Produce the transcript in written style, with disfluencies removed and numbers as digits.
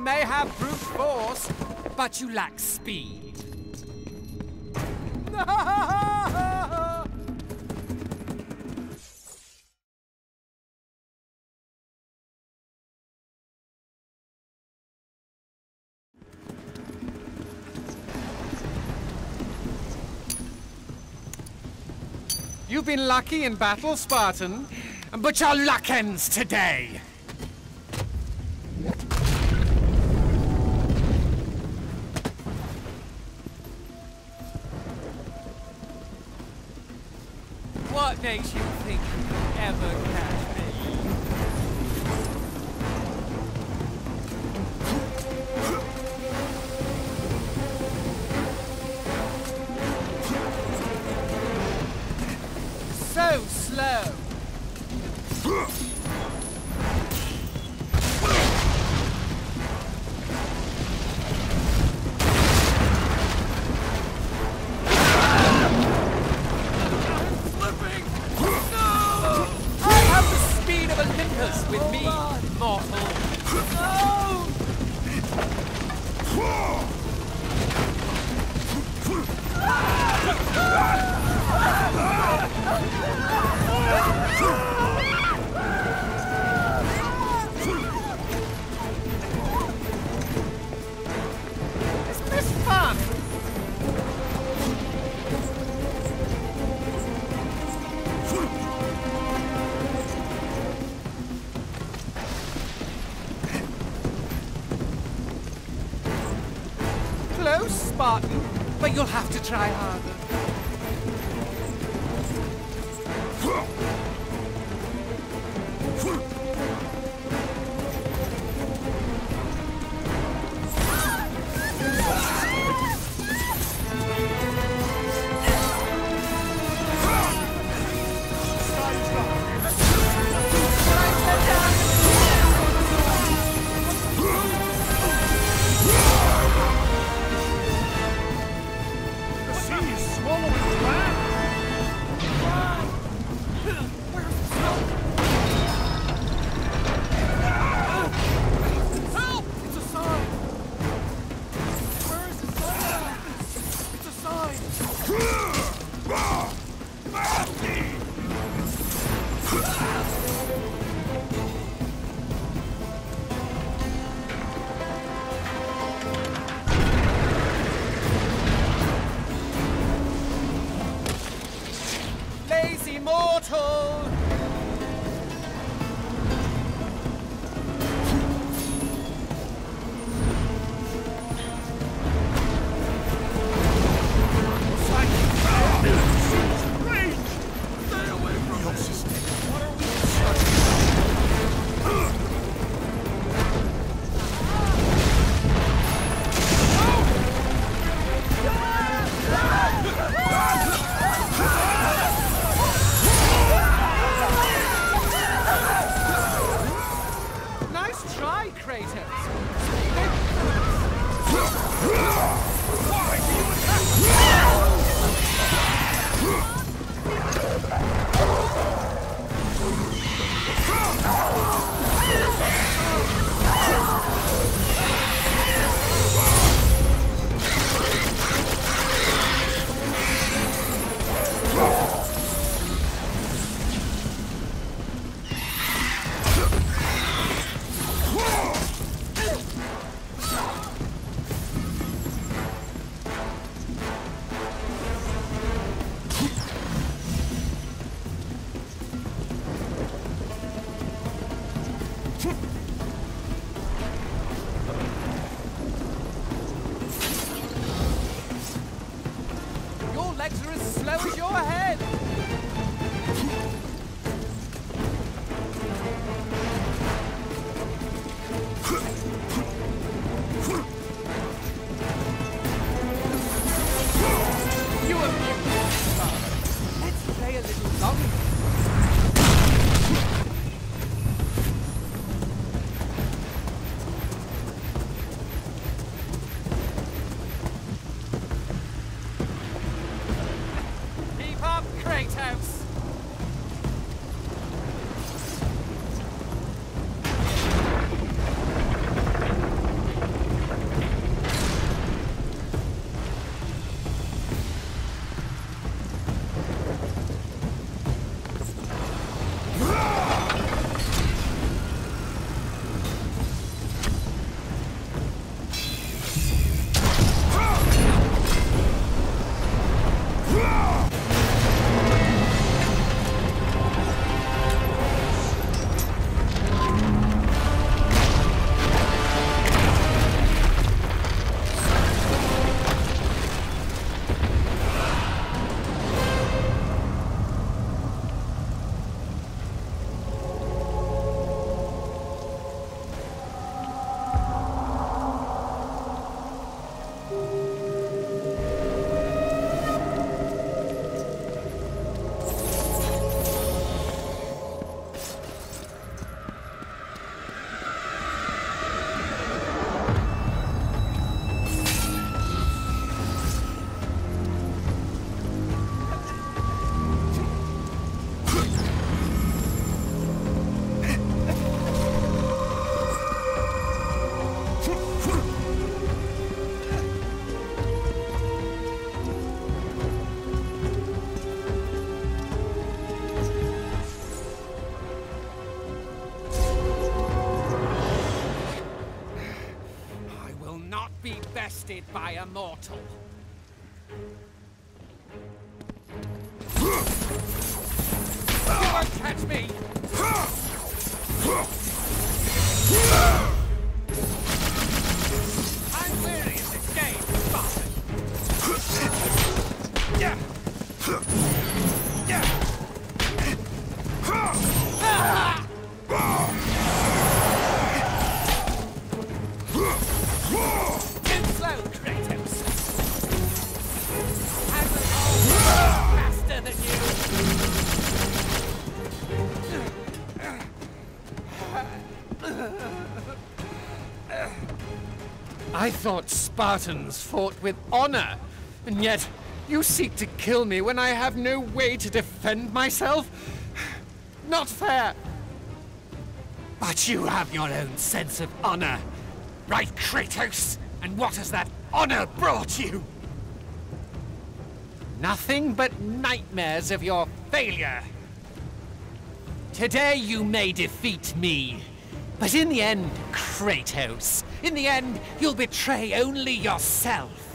may have brute force, but you lack speed. You've been lucky in battle, Spartan, but your luck ends today. What makes you think you can ever catch me? So slow. With me, mortal. No! Isn't this fun? Close, Spartan, but you'll have to try harder. The sea is tasted by a mortal. You won't catch me! I'm weary of this game, Spartan! Too slow, Kratos! I will always be faster than you! I thought Spartans fought with honor, and yet you seek to kill me when I have no way to defend myself? Not fair! But you have your own sense of honor, right, Kratos? And what has that honor brought you? Nothing but nightmares of your failure. Today you may defeat me, but in the end, Kratos, in the end, you'll betray only yourself.